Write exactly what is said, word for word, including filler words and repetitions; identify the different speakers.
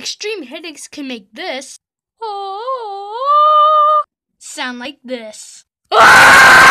Speaker 1: Extreme headaches can make this sound like this.